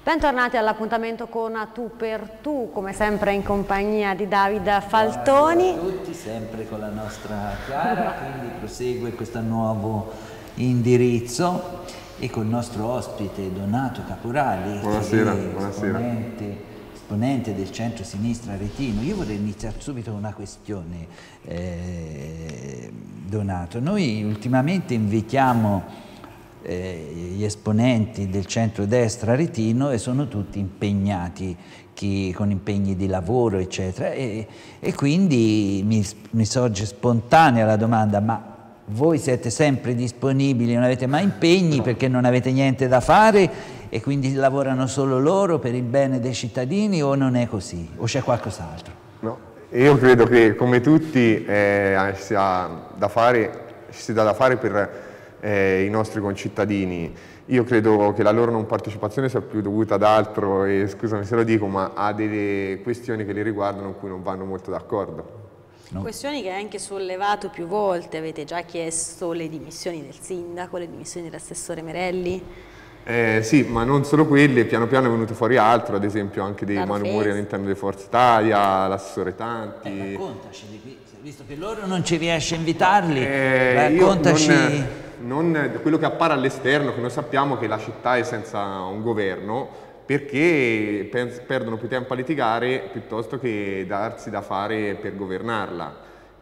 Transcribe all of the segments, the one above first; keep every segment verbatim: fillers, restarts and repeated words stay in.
Bentornati all'appuntamento con A Tu per Tu, come sempre in compagnia di Davide Faltoni. Buonasera a tutti, sempre con la nostra Chiara, quindi prosegue questo nuovo indirizzo e col nostro ospite Donato Caporali, buonasera, che è buonasera. Esponente, esponente del centro-sinistra aretino. Io vorrei iniziare subito con una questione, eh, Donato. Noi ultimamente invitiamo Eh, gli esponenti del centrodestra aretino e sono tutti impegnati, chi con impegni di lavoro eccetera, e, e quindi mi, mi sorge spontanea la domanda: ma voi siete sempre disponibili, non avete mai impegni perché non avete niente da fare e quindi lavorano solo loro per il bene dei cittadini, o non è così, o c'è qualcos'altro? No, io credo che come tutti eh, sia da fare, ci sia da fare per Eh, i nostri concittadini. Io credo che la loro non partecipazione sia più dovuta ad altro, e scusami se lo dico, ma a delle questioni che li riguardano in cui non vanno molto d'accordo. No. Questioni che hai anche sollevato più volte, avete già chiesto le dimissioni del sindaco, le dimissioni dell'assessore Merelli? Eh, sì, ma non solo quelle, piano piano è venuto fuori altro, ad esempio anche dei malumori all'interno di Forza Italia, l'assessore Tanti. Eh, raccontaci di qui, visto che loro non ci riesce a invitarli, eh, raccontaci. Non, non quello che appare all'esterno, che noi sappiamo che la città è senza un governo, perché perdono più tempo a litigare piuttosto che darsi da fare per governarla.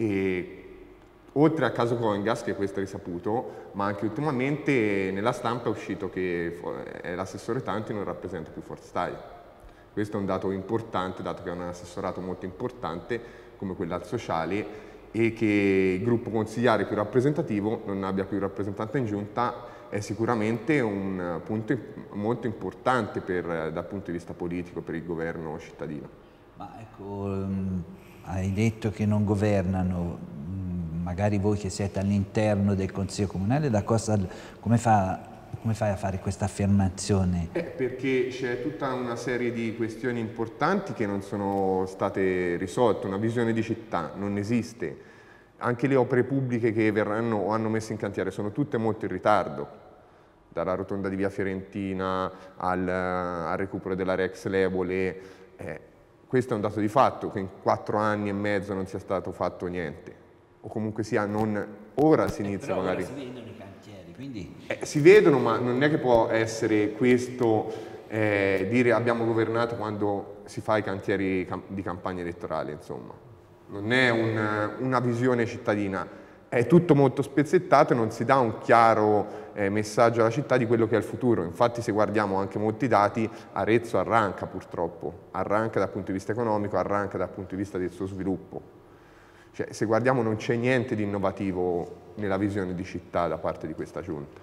E oltre al caso Coingas, che questo è risaputo, ma anche ultimamente nella stampa è uscito che l'assessore Tanti non rappresenta più Forza Italia. Questo è un dato importante, dato che è un assessorato molto importante come quello al sociale, e che il gruppo consigliare più rappresentativo non abbia più rappresentante in giunta è sicuramente un punto molto importante per, dal punto di vista politico per il governo cittadino. Ma ecco, hai detto che non governano, magari voi che siete all'interno del Consiglio Comunale, da cosa, come, fa, come fai a fare questa affermazione? Eh, perché c'è tutta una serie di questioni importanti che non sono state risolte, una visione di città non esiste, anche le opere pubbliche che verranno o hanno messo in cantiere sono tutte molto in ritardo, dalla rotonda di via Fiorentina al, al recupero dell'area ex Lebole. Eh, questo è un dato di fatto, che in quattro anni e mezzo non sia stato fatto niente, o comunque sia non ora si inizia eh, magari. Ora si vedono i cantieri, quindi... Eh, si vedono, ma non è che può essere questo eh, dire abbiamo governato quando si fa i cantieri cam di campagna elettorale, insomma. Non è un, una visione cittadina, è tutto molto spezzettato e non si dà un chiaro eh, messaggio alla città di quello che è il futuro. Infatti, se guardiamo anche molti dati, Arezzo arranca purtroppo, arranca dal punto di vista economico, arranca dal punto di vista del suo sviluppo. Cioè, se guardiamo non c'è niente di innovativo nella visione di città da parte di questa giunta.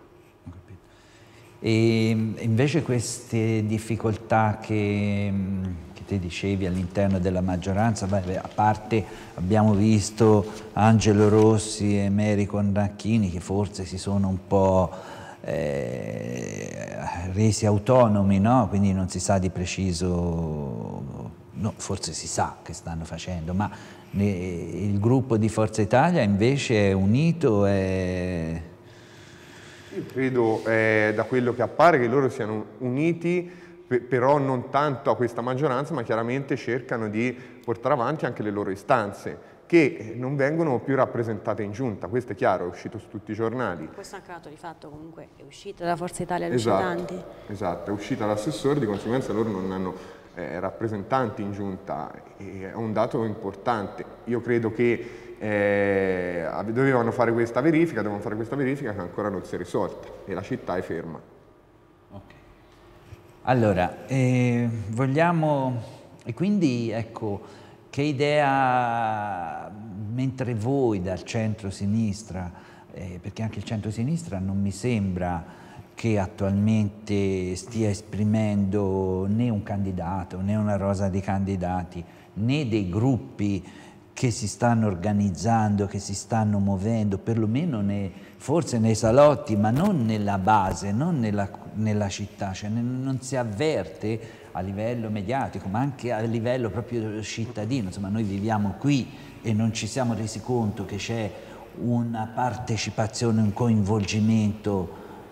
E invece queste difficoltà che, che te dicevi all'interno della maggioranza, beh, a parte abbiamo visto Angelo Rossi e Mary Conracchini che forse si sono un po' eh, resi autonomi, no? Quindi non si sa di preciso, no, forse si sa che stanno facendo, ma il gruppo di Forza Italia invece è unito e... Io credo, eh, da quello che appare, che loro siano uniti, però non tanto a questa maggioranza, ma chiaramente cercano di portare avanti anche le loro istanze, che non vengono più rappresentate in giunta. Questo è chiaro, è uscito su tutti i giornali. Questo è anche un dato di fatto, comunque è uscita da Forza Italia esatto, Tanti. Esatto, è uscita l'assessore, di conseguenza loro non hanno eh, rappresentanti in giunta, è un dato importante. Io credo che Eh, dovevano fare questa verifica, devono fare questa verifica che ancora non si è risolta e la città è ferma. Okay. Allora, eh, vogliamo, e quindi ecco, che idea, mentre voi dal centro-sinistra, eh, perché anche il centro-sinistra non mi sembra che attualmente stia esprimendo né un candidato, né una rosa di candidati, né dei gruppi che si stanno organizzando, che si stanno muovendo, perlomeno nei, forse nei salotti, ma non nella base, non nella, nella città, cioè non si avverte a livello mediatico, ma anche a livello proprio cittadino. Insomma, noi viviamo qui e non ci siamo resi conto che c'è una partecipazione, un coinvolgimento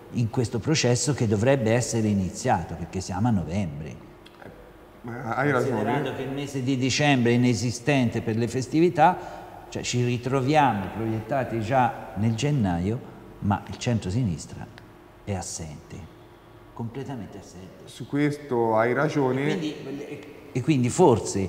in questo processo che dovrebbe essere iniziato, perché siamo a novembre. Eh, hai ragione. Considerando che il mese di dicembre è inesistente per le festività, cioè ci ritroviamo proiettati già nel gennaio, ma il centro-sinistra è assente, completamente assente. Su questo hai ragione. E quindi, e quindi forse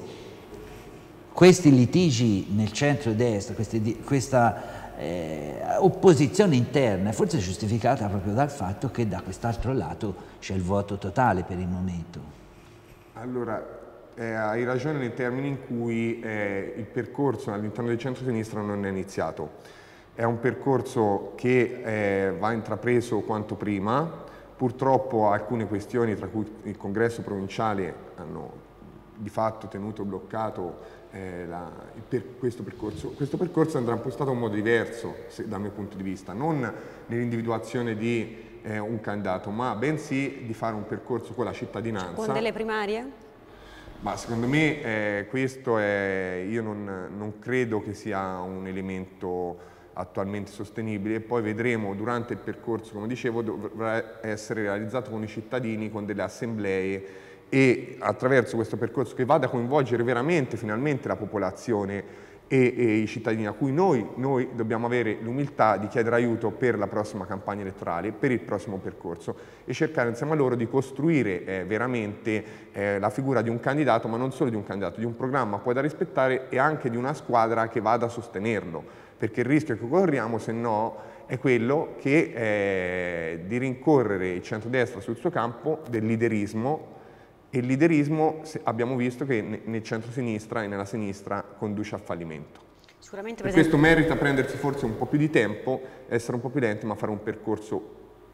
questi litigi nel centro-destra, questi, questa eh, opposizione interna è forse giustificata proprio dal fatto che da quest'altro lato c'è il vuoto totale per il momento. Allora, eh, hai ragione nei termini in cui eh, il percorso all'interno del centro-sinistra non è iniziato. È un percorso che eh, va intrapreso quanto prima. Purtroppo alcune questioni, tra cui il congresso provinciale, hanno di fatto tenuto bloccato eh, la, per questo percorso. Questo percorso andrà impostato in un modo diverso, se, dal mio punto di vista, non nell'individuazione di eh, un candidato, ma bensì di fare un percorso con la cittadinanza. Con delle primarie? Ma secondo me eh, questo è, io non, non credo che sia un elemento attualmente sostenibile, e poi vedremo durante il percorso, come dicevo, dovrà essere realizzato con i cittadini, con delle assemblee, e attraverso questo percorso che vada a coinvolgere veramente, finalmente, la popolazione e, e i cittadini, a cui noi, noi dobbiamo avere l'umiltà di chiedere aiuto per la prossima campagna elettorale, per il prossimo percorso, e cercare insieme a loro di costruire eh, veramente eh, la figura di un candidato, ma non solo di un candidato, di un programma poi da rispettare, e anche di una squadra che vada a sostenerlo, perché il rischio che corriamo, se no, è quello che, eh, di rincorrere il centrodestra sul suo campo del liderismo. E il liderismo abbiamo visto che nel centro-sinistra e nella sinistra conduce al fallimento. Sicuramente, per per questo merita prendersi forse un po' più di tempo, essere un po' più lenti, ma fare un percorso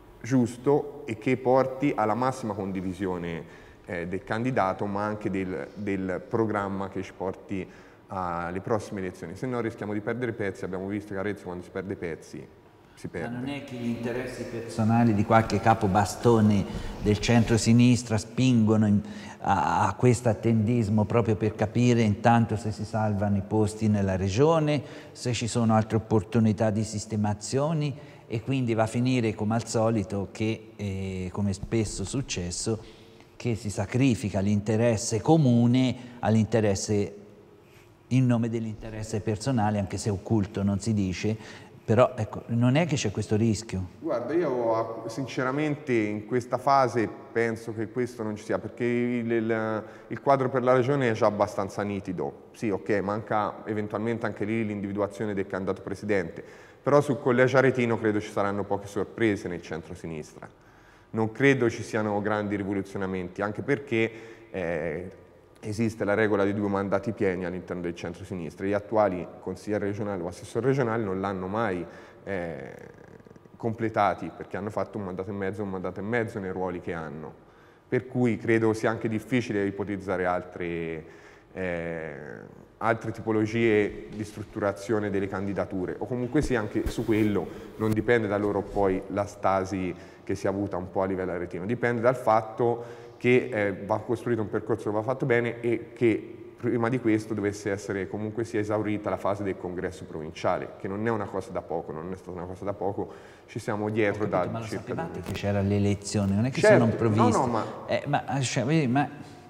giusto e che porti alla massima condivisione eh, del candidato, ma anche del, del programma che ci porti alle prossime elezioni. Se no rischiamo di perdere pezzi. Abbiamo visto che a Arezzo, quando si perde pezzi, si perde. Ma non è che gli interessi personali di qualche capobastone del centro-sinistra spingono in, a, a questo attendismo, proprio per capire intanto se si salvano i posti nella regione, se ci sono altre opportunità di sistemazioni, e quindi va a finire come al solito che, eh, come spesso è successo, che si sacrifica l'interesse comune all'interesse, in nome dell'interesse personale, anche se occulto non si dice. Però ecco, non è che c'è questo rischio? Guarda, io sinceramente in questa fase penso che questo non ci sia, perché il, il, il quadro per la regione è già abbastanza nitido. Sì, ok, manca eventualmente anche lì l'individuazione del candidato presidente, però sul collegio aretino credo ci saranno poche sorprese nel centro-sinistra. Non credo ci siano grandi rivoluzionamenti, anche perché eh, esiste la regola di due mandati pieni all'interno del centro-sinistra. Gli attuali consiglieri regionali o assessori regionali non l'hanno mai eh, completati, perché hanno fatto un mandato e mezzo e un mandato e mezzo nei ruoli che hanno. Per cui credo sia anche difficile ipotizzare altre, eh, altre tipologie di strutturazione delle candidature, o comunque sia anche su quello non dipende da loro poi la stasi che si è avuta un po' a livello aretino, dipende dal fatto che eh, va costruito un percorso che va fatto bene, e che prima di questo dovesse essere comunque sia esaurita la fase del congresso provinciale, che non è una cosa da poco, non è stata una cosa da poco, ci siamo dietro da ma lo circa sapevate che c'era l'elezione, non è che certo, sono improvviste. no, no, ma... Eh, ma, cioè, ma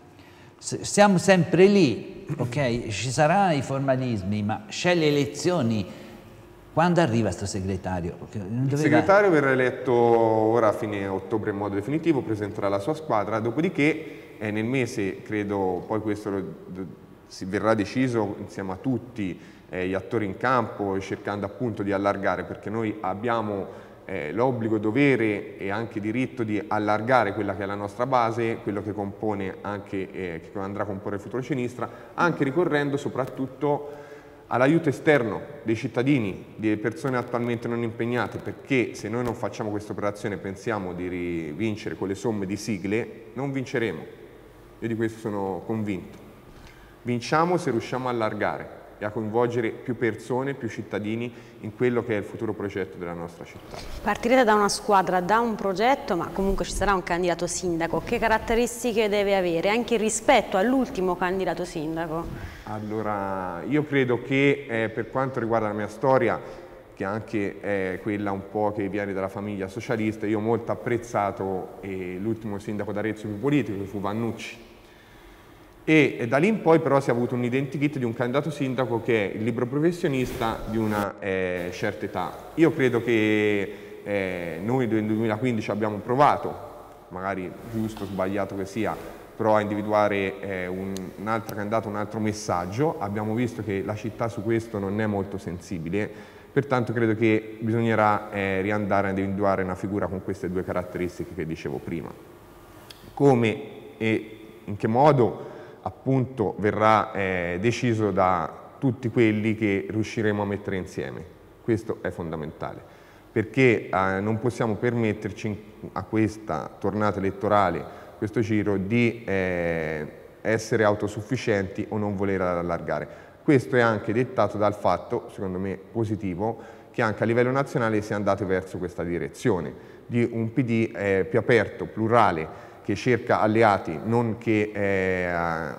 siamo sempre lì, ok? Ci saranno i formalismi, ma c'è le elezioni. Quando arriva sto segretario? Non doveva... Il segretario verrà eletto ora a fine ottobre in modo definitivo, presenterà la sua squadra, dopodiché eh, nel mese, credo, poi questo lo, si verrà deciso insieme a tutti eh, gli attori in campo, cercando appunto di allargare, perché noi abbiamo eh, l'obbligo, dovere e anche diritto di allargare quella che è la nostra base, quello che compone anche, eh, che andrà a comporre il futuro sinistra, anche ricorrendo soprattutto all'aiuto esterno dei cittadini, di persone attualmente non impegnate, perché se noi non facciamo questa operazione e pensiamo di vincere con le somme di sigle, non vinceremo. Io di questo sono convinto. Vinciamo se riusciamo a allargare e a coinvolgere più persone, più cittadini in quello che è il futuro progetto della nostra città. Partirete da una squadra, da un progetto, ma comunque ci sarà un candidato sindaco. Che caratteristiche deve avere, anche rispetto all'ultimo candidato sindaco? Allora, io credo che eh, per quanto riguarda la mia storia, che anche è quella un po' che viene dalla famiglia socialista. Io ho molto apprezzato eh, l'ultimo sindaco d'Arezzo più politico, che fu Vannucci. E, e da lì in poi però si è avuto un identikit di un candidato sindaco che è il libero professionista di una eh, certa età. Io credo che eh, noi nel duemilaquindici abbiamo provato, magari giusto o sbagliato che sia, però a individuare eh, un, un altro candidato, un altro messaggio. Abbiamo visto che la città su questo non è molto sensibile, pertanto credo che bisognerà eh, riandare ad individuare una figura con queste due caratteristiche che dicevo prima. Come e in che modo appunto verrà eh, deciso da tutti quelli che riusciremo a mettere insieme. Questo è fondamentale, perché eh, non possiamo permetterci a questa tornata elettorale, questo giro, di eh, essere autosufficienti o non voler allargare. Questo è anche dettato dal fatto, secondo me positivo, che anche a livello nazionale si è andato verso questa direzione, di un P D eh, più aperto, plurale, che cerca alleati, non che eh,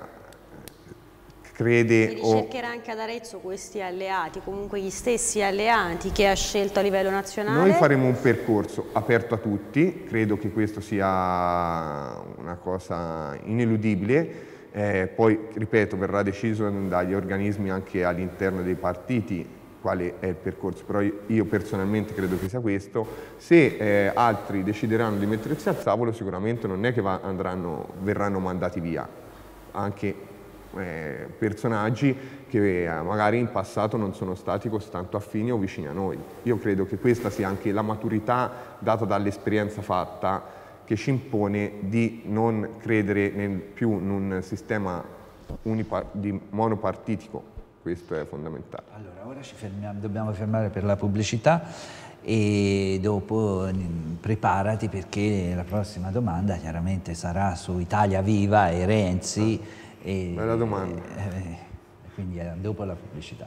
crede... Si ricercherà o... anche ad Arezzo questi alleati, comunque gli stessi alleati che ha scelto a livello nazionale? Noi faremo un percorso aperto a tutti, credo che questo sia una cosa ineludibile. Eh, poi, ripeto, verrà deciso dagli organismi anche all'interno dei partiti quale è il percorso, però io personalmente credo che sia questo. Se eh, altri decideranno di mettersi al tavolo, sicuramente non è che va, andranno, verranno mandati via, anche eh, personaggi che eh, magari in passato non sono stati così tanto affini o vicini a noi. Io credo che questa sia anche la maturità data dall'esperienza fatta, che ci impone di non credere nel, più in un sistema di monopartitico. Questo è fondamentale. Allora, ora ci fermiamo, dobbiamo fermare per la pubblicità e dopo preparati, perché la prossima domanda chiaramente sarà su Italia Viva e Renzi. Ah, e, bella domanda. E, e, quindi è dopo la pubblicità.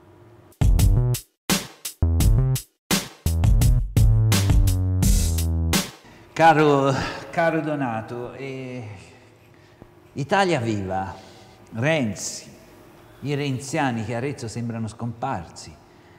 Caro, caro Donato, eh, Italia Viva, Renzi, i renziani che a Arezzo sembrano scomparsi,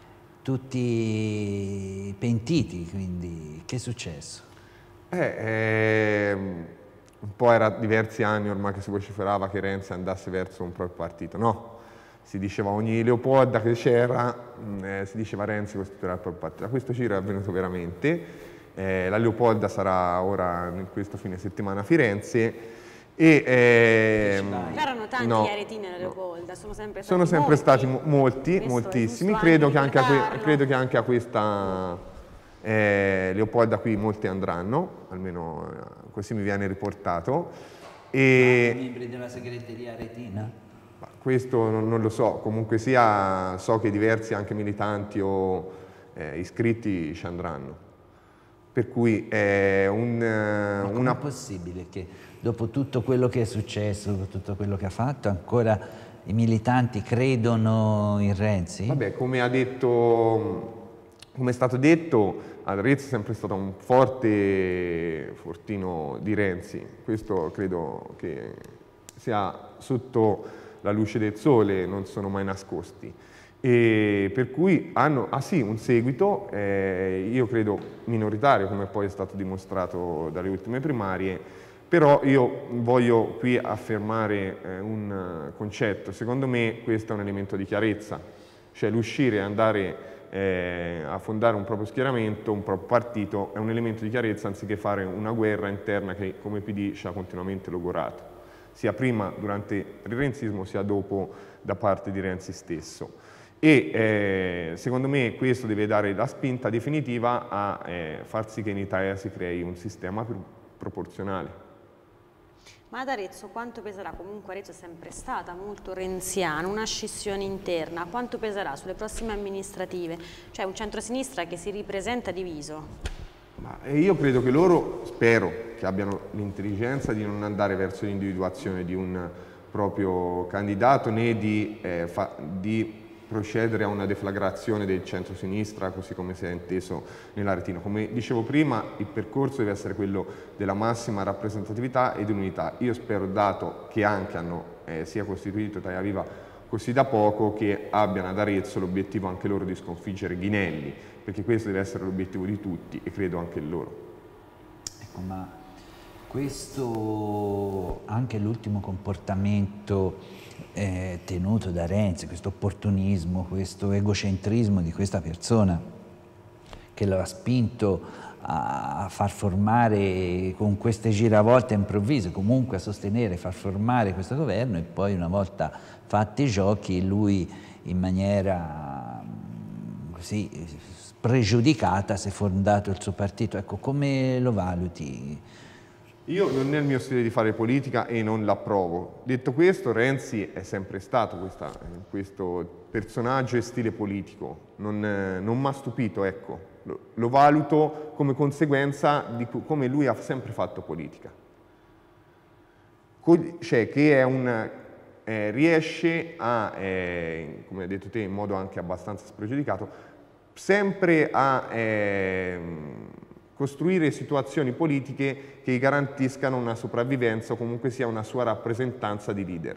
tutti pentiti, quindi che è successo? Eh, eh, un po' era diversi anni ormai che si vociferava che Renzi andasse verso un proprio partito, no? Si diceva ogni Leopolda che c'era, eh, si diceva Renzi costituirà il proprio partito. A questo giro è avvenuto veramente. Eh, la Leopolda sarà ora in questo fine settimana a Firenze. E, eh, erano tanti no, gli aretini alla Leopolda, sono sempre stati sono sempre molti, stati molti, moltissimi. Credo che, anche a, credo che anche a questa eh, Leopolda qui molti andranno, almeno eh, così mi viene riportato. E i membri della segreteria aretina? Questo non, non lo so, comunque sia so che diversi anche militanti o eh, iscritti ci andranno. Per cui è un, Ma una... è possibile che dopo tutto quello che è successo, dopo tutto quello che ha fatto, ancora i militanti credono in Renzi? Vabbè, come ha detto, come è stato detto, Arezzo è sempre stato un forte fortino di Renzi. Questo credo che sia sotto la luce del sole, non sono mai nascosti. E per cui hanno ah sì, un seguito, eh, io credo minoritario, come poi è stato dimostrato dalle ultime primarie, però io voglio qui affermare eh, un concetto. Secondo me questo è un elemento di chiarezza, cioè l'uscire e andare eh, a fondare un proprio schieramento, un proprio partito, è un elemento di chiarezza anziché fare una guerra interna che come P D ci ha continuamente logorato, sia prima durante il renzismo sia dopo da parte di Renzi stesso. E eh, secondo me questo deve dare la spinta definitiva a eh, far sì che in Italia si crei un sistema più proporzionale. Ma ad Arezzo quanto peserà? Comunque Arezzo è sempre stata molto renziana, una scissione interna, quanto peserà sulle prossime amministrative? Cioè un centrosinistra che si ripresenta diviso. Ma io credo che loro, spero, che abbiano l'intelligenza di non andare verso l'individuazione di un proprio candidato né di, eh, fa, di procedere a una deflagrazione del centro-sinistra, così come si è inteso nell'Aretino. Come dicevo prima, il percorso deve essere quello della massima rappresentatività ed unità. Io spero, dato che anche hanno, eh, sia costituito Italia Viva così da poco che abbiano ad Arezzo l'obiettivo anche loro di sconfiggere Ghinelli, perché questo deve essere l'obiettivo di tutti e credo anche loro. Ecco, ma questo, anche l'ultimo comportamento eh, tenuto da Renzi, questo opportunismo, questo egocentrismo di questa persona che lo ha spinto a far formare con queste giravolte improvvise, comunque a sostenere, far formare questo governo, e poi una volta fatti i giochi lui in maniera così spregiudicata si è fondato il suo partito. Ecco, come lo valuti? Io non è il mio stile di fare politica e non l'approvo. Detto questo, Renzi è sempre stato questa, questo personaggio e stile politico, non, non mi ha stupito, ecco. Lo, lo valuto come conseguenza di come lui ha sempre fatto politica. Cioè che è un, eh, riesce a, eh, come hai detto te in modo anche abbastanza spregiudicato, sempre a eh, costruire situazioni politiche che garantiscano una sopravvivenza o comunque sia una sua rappresentanza di leader.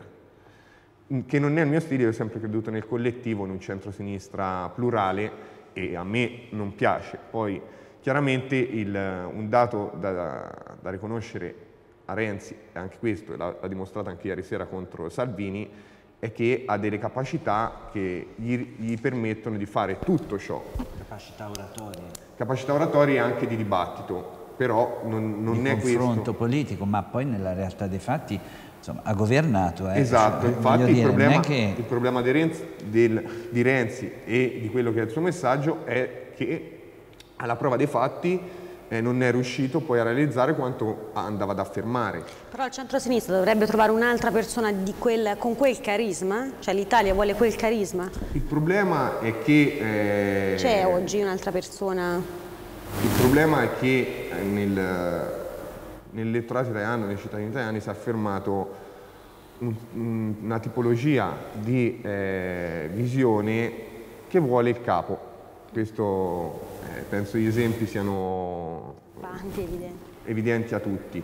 Che non è il mio stile, io ho sempre creduto nel collettivo, in un centro-sinistra plurale, e a me non piace. Poi chiaramente il, un dato da, da riconoscere a Renzi, e anche questo l'ha dimostrato anche ieri sera contro Salvini, è che ha delle capacità che gli, gli permettono di fare tutto ciò. Capacità oratorie. Capacità oratorie e anche di dibattito, però non, non di è questo. Di confronto politico, ma poi nella realtà dei fatti insomma, ha governato. Eh. Esatto, cioè, infatti dire, il problema, che... il problema di, Renzi, del, di Renzi e di quello che è il suo messaggio è che alla prova dei fatti eh, non è riuscito poi a realizzare quanto andava ad affermare. Però il centro-sinistra dovrebbe trovare un'altra persona di quel, con quel carisma? Cioè l'Italia vuole quel carisma? Il problema è che... Eh, C'è oggi un'altra persona? Il problema è che nel... nell'elettorato italiano, nei cittadini italiani, si è affermato un, un, una tipologia di eh, visione che vuole il capo. Questo eh, penso gli esempi siano Tanti, evidenti. evidenti a tutti.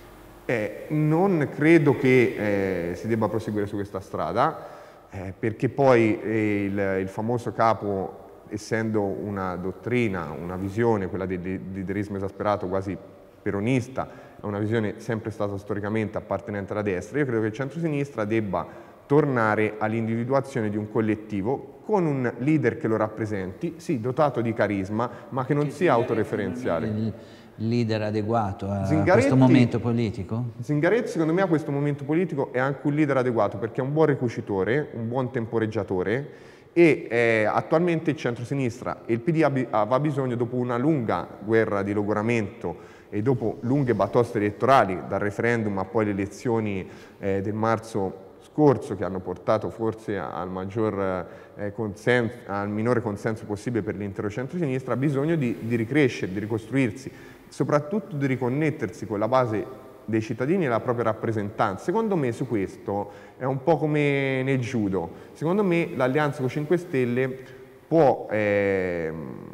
Eh, non credo che eh, si debba proseguire su questa strada, eh, perché poi eh, il, il famoso capo, essendo una dottrina, una visione, quella del leaderismo esasperato quasi peronista, è una visione sempre stata storicamente appartenente alla destra. Io credo che il centro-sinistra debba tornare all'individuazione di un collettivo con un leader che lo rappresenti, sì, dotato di carisma, ma che non che sia autoreferenziale. Il leader adeguato a Zingaretti, questo momento politico? Zingaretti, secondo me, a questo momento politico è anche un leader adeguato perché è un buon ricucitore, un buon temporeggiatore, e eh, attualmente il centro-sinistra e il P D aveva bisogno, dopo una lunga guerra di logoramento e dopo lunghe batoste elettorali, dal referendum a poi le elezioni eh, del marzo scorso, che hanno portato forse al, maggior, eh, consenso, al minore consenso possibile per l'intero centro-sinistra, ha bisogno di, di ricrescere, di ricostruirsi, soprattutto di riconnettersi con la base dei cittadini e la propria rappresentanza. Secondo me su questo è un po' come nel judo. Secondo me l'alleanza con cinque Stelle può eh,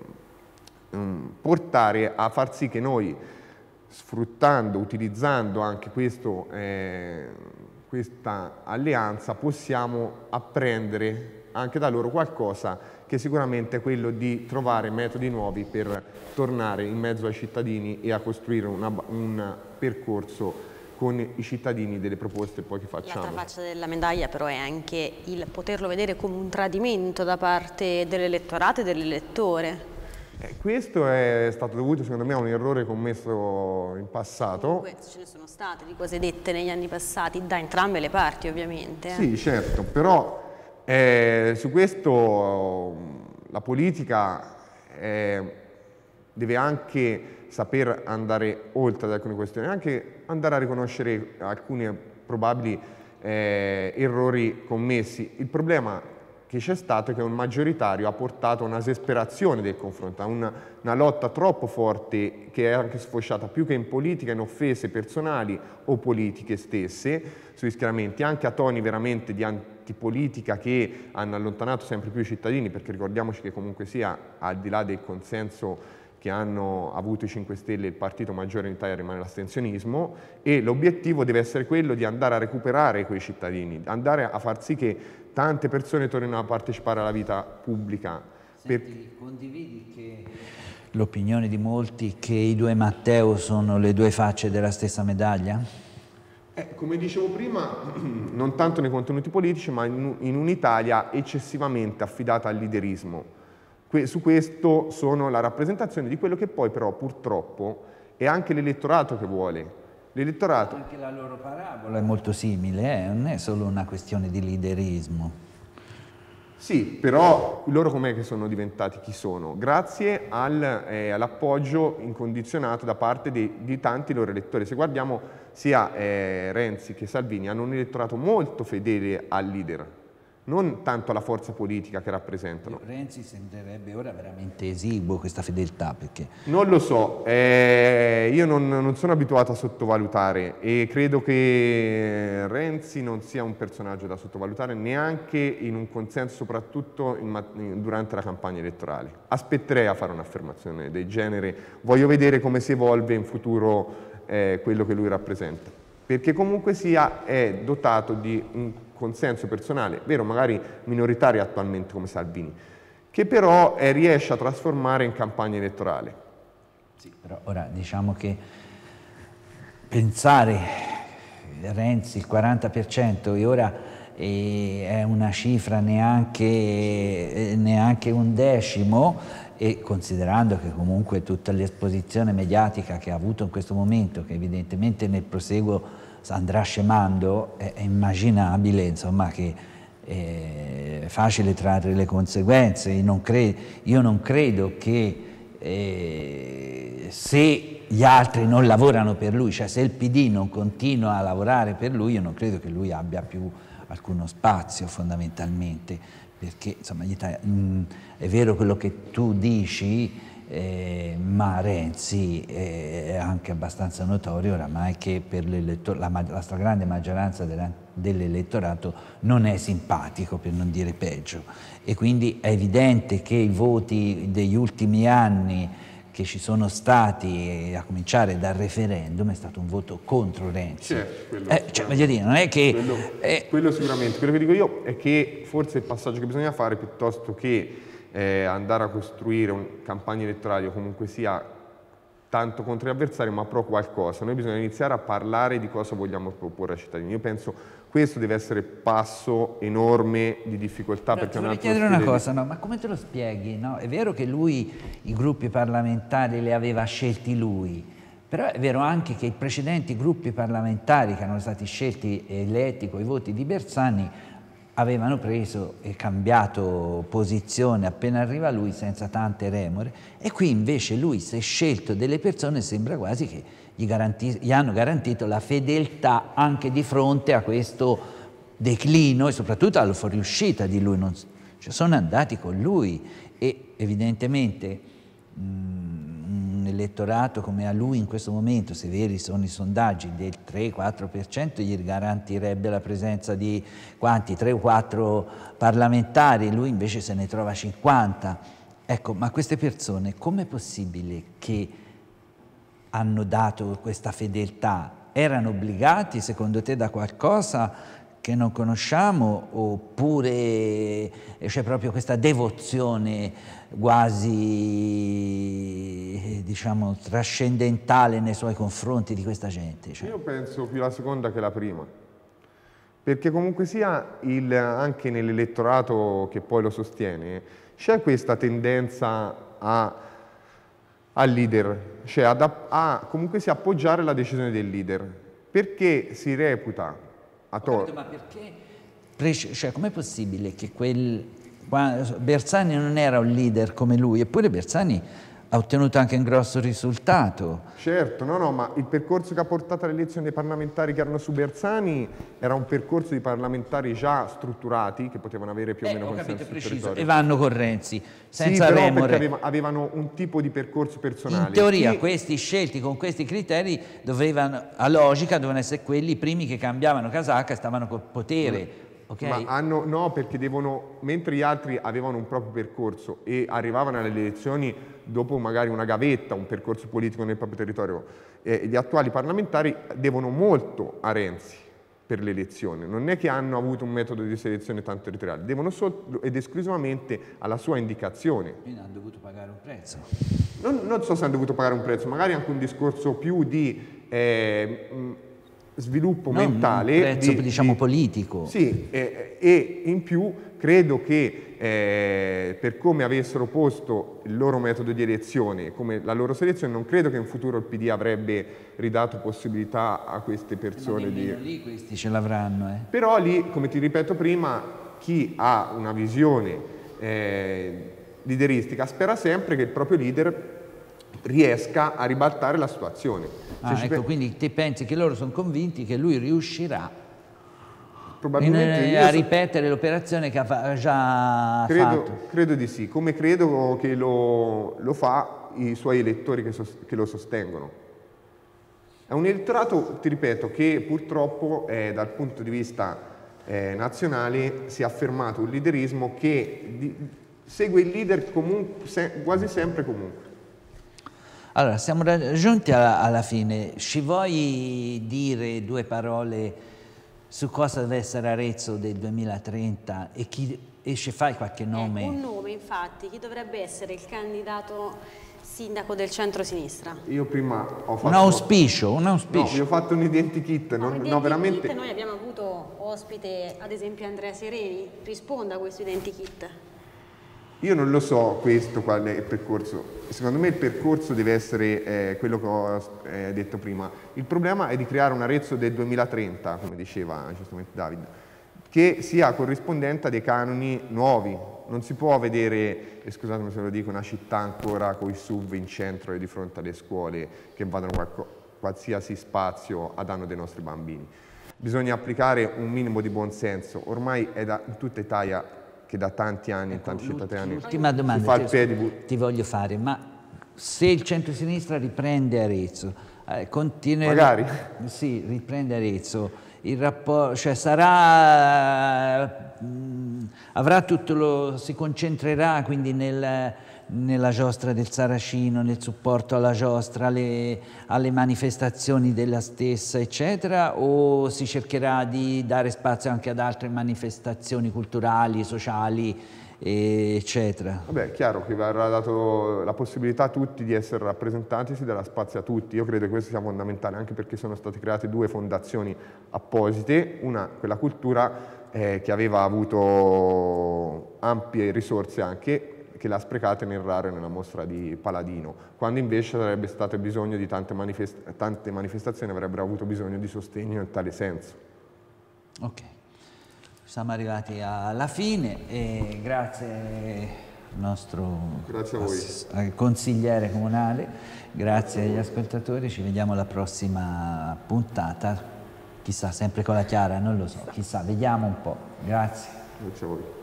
portare a far sì che noi, sfruttando, utilizzando anche questo, eh, questa alleanza, possiamo apprendere anche da loro qualcosa, che sicuramente è quello di trovare metodi nuovi per tornare in mezzo ai cittadini e a costruire una, un percorso con i cittadini delle proposte poi che facciamo. L'altra faccia della medaglia però è anche il poterlo vedere come un tradimento da parte dell'elettorato e dell'elettore. Eh, questo è stato dovuto secondo me a un errore commesso in passato. Comunque ce ne sono state di cose dette negli anni passati da entrambe le parti, ovviamente. Eh. Sì, certo, però eh, su questo la politica eh, deve anche saper andare oltre ad alcune questioni, anche andare a riconoscere alcuni probabili eh, errori commessi. Il problema che c'è stato è che un maggioritario ha portato a una esasperazione del confronto, a una, una lotta troppo forte che è anche sfociata più che in politica, in offese personali o politiche stesse, sugli schieramenti, anche a toni veramente di antipolitica che hanno allontanato sempre più i cittadini, perché ricordiamoci che comunque sia, al di là del consenso che hanno avuto i cinque Stelle, il partito maggiore in Italia rimane l'astensionismo, e l'obiettivo deve essere quello di andare a recuperare quei cittadini, andare a far sì che tante persone tornino a partecipare alla vita pubblica. Senti, per... condividi che l'opinione di molti che i due Matteo sono le due facce della stessa medaglia? Eh, come dicevo prima, non tanto nei contenuti politici, ma in, in un'Italia eccessivamente affidata al leaderismo. Que- su questo sono la rappresentazione di quello che poi però purtroppo è anche l'elettorato che vuole. L'elettorato... Anche la loro parabola è molto simile, eh? Non è solo una questione di leaderismo. Sì, però loro com'è che sono diventati chi sono? Grazie al, eh, all'appoggio incondizionato da parte di, di tanti loro elettori. Se guardiamo sia eh, Renzi che Salvini hanno un elettorato molto fedele al leader, non tanto alla forza politica che rappresentano. Renzi sembrerebbe ora veramente esiguo questa fedeltà, perché... Non lo so, eh, io non, non sono abituato a sottovalutare e credo che Renzi non sia un personaggio da sottovalutare neanche in un consenso, soprattutto in, durante la campagna elettorale. Aspetterei a fare un'affermazione del genere, voglio vedere come si evolve in futuro eh, quello che lui rappresenta, perché comunque sia è dotato di un consenso personale, vero, magari minoritario attualmente come Salvini, che però eh, riesce a trasformare in campagna elettorale. Sì, però ora diciamo che pensare Renzi il quaranta per cento e ora eh, è una cifra neanche, eh, neanche un decimo, e considerando che comunque tutta l'esposizione mediatica che ha avuto in questo momento, che evidentemente nel proseguo andrà scemando, è, è immaginabile insomma, che è facile trarre le conseguenze. Io non, cre io non credo che eh, se gli altri non lavorano per lui, cioè se il P D non continua a lavorare per lui, io non credo che lui abbia più alcuno spazio fondamentalmente, perché insomma gli mh, è vero quello che tu dici, Eh, ma Renzi è anche abbastanza notorio oramai che per la, la stragrande maggioranza dell'elettorato non è simpatico, per non dire peggio, e quindi è evidente che i voti degli ultimi anni che ci sono stati, a cominciare dal referendum, è stato un voto contro Renzi. Certo, quello, eh, cioè, voglio dire, non è che... Quello, eh, quello sicuramente. Quello che dico io è che forse il passaggio che bisogna fare, piuttosto che Eh, andare a costruire un, campagne elettorali o comunque sia tanto contro gli avversari, ma pro qualcosa. Noi bisogna iniziare a parlare di cosa vogliamo proporre ai cittadini. Io penso questo deve essere passo enorme di difficoltà. Però perché ti è un voglio chiedere una cosa, no? Ma come te lo spieghi? No? È vero che lui i gruppi parlamentari li aveva scelti lui, però è vero anche che i precedenti gruppi parlamentari che erano stati scelti e eletti con i voti di Bersani avevano preso e cambiato posizione appena arriva lui senza tante remore, e qui invece lui si è scelto delle persone, sembra quasi che gli, gli hanno garantito la fedeltà anche di fronte a questo declino e soprattutto alla fuoriuscita di lui, non, cioè sono andati con lui, e evidentemente mh, un elettorato come a lui in questo momento, se veri sono i sondaggi, del tre quattro per cento gli garantirebbe la presenza di quanti? tre o quattro parlamentari, lui invece se ne trova cinquanta. Ecco, ma queste persone com'è possibile che hanno dato questa fedeltà? Erano obbligati secondo te da qualcosa che non conosciamo, oppure c'è proprio questa devozione quasi, diciamo, trascendentale nei suoi confronti di questa gente? Cioè. Io penso più la seconda che la prima, perché comunque sia il, anche nell'elettorato che poi lo sostiene c'è questa tendenza a, al leader, cioè ad, a comunque sia appoggiare la decisione del leader, perché si reputa a torto. Ma perché? Cioè, com'è possibile che quel Bersani non era un leader come lui, eppure Bersani ha ottenuto anche un grosso risultato. Certo, no, no, ma il percorso che ha portato alle elezioni dei parlamentari che erano su Bersani era un percorso di parlamentari già strutturati, che potevano avere più o eh, meno ho consenso capito, sul preciso, territorio. E vanno con Renzi, senza sì, però remore. perché aveva, avevano un tipo di percorso personale. In teoria Chi... questi scelti con questi criteri dovevano, a logica, dovevano essere quelli i primi che cambiavano casacca e stavano col potere. ok? Ma hanno, no, perché devono, mentre gli altri avevano un proprio percorso e arrivavano alle elezioni dopo magari una gavetta, un percorso politico nel proprio territorio, eh, gli attuali parlamentari devono molto a Renzi per l'elezione, non è che hanno avuto un metodo di selezione tanto territoriale, devono solo ed esclusivamente alla sua indicazione. Quindi hanno dovuto pagare un prezzo. Non, non so se hanno dovuto pagare un prezzo, magari anche un discorso più di eh, mh, sviluppo non mentale. Un prezzo, di, diciamo, di, politico. Sì, eh, e in più credo che eh, per come avessero posto il loro metodo di elezione, come la loro selezione, non credo che in futuro il P D avrebbe ridato possibilità a queste persone. Ma di... lì questi ce l'avranno. Eh. Però lì, come ti ripeto prima, chi ha una visione eh, lideristica spera sempre che il proprio leader riesca a ribaltare la situazione. Ah, ecco, pe... quindi ti pensi che loro sono convinti che lui riuscirà Probabilmente in, io a so... ripetere l'operazione che ha già credo, fatto? Credo di sì, come credo che lo, lo fa i suoi elettori che, sos, che lo sostengono. È un elettorato, ti ripeto, che purtroppo eh, dal punto di vista eh, nazionale si è affermato un leaderismo che di, segue il leader comunque, se, quasi sempre comunque. Allora, siamo giunti alla, alla fine. Ci vuoi dire due parole su cosa deve essere Arezzo del duemilatrenta e, chi, e ci fai qualche nome? Eh, un nome, infatti. Chi dovrebbe essere il candidato sindaco del centro-sinistra? Io prima ho fatto... Un auspicio, un auspicio. No, io ho fatto un identikit. No, non, un no, veramente... Noi abbiamo avuto ospite, ad esempio, Andrea Sereni. Risponda a questo identikit. Io non lo so questo qual è il percorso, secondo me il percorso deve essere eh, quello che ho eh, detto prima. Il problema è di creare un Arezzo del duemilatrenta, come diceva giustamente David, che sia corrispondente a dei canoni nuovi. Non si può vedere, e scusatemi se lo dico, una città ancora con i S U V in centro e di fronte alle scuole che vadano qualco, qualsiasi spazio a danno dei nostri bambini. Bisogna applicare un minimo di buonsenso, ormai è da, in tutta Italia che da tanti anni, ecco, in tanti cittadini, l'ultima domanda fa il ti, ti voglio fare, ma se il centro-sinistra riprende Arezzo, eh, continuerà, magari, sì, riprende Arezzo, il rapporto, cioè sarà, mh, avrà tutto lo, si concentrerà quindi nel, nella giostra del Saracino, nel supporto alla giostra, alle, alle manifestazioni della stessa, eccetera, o si cercherà di dare spazio anche ad altre manifestazioni culturali, sociali, eccetera? Vabbè, è chiaro che verrà dato la possibilità a tutti di essere rappresentati, si darà spazio a tutti. Io credo che questo sia fondamentale, anche perché sono state create due fondazioni apposite, una, quella cultura, eh, che aveva avuto ampie risorse anche, che l'ha sprecata nel raro nella mostra di Paladino, quando invece sarebbe stato bisogno di tante, manifest tante manifestazioni, avrebbero avuto bisogno di sostegno in tale senso. Ok, siamo arrivati alla fine e grazie al nostro grazie a voi. consigliere comunale, grazie agli ascoltatori, ci vediamo alla prossima puntata, chissà, sempre con la Chiara, non lo so, chissà, vediamo un po', grazie. Grazie a voi.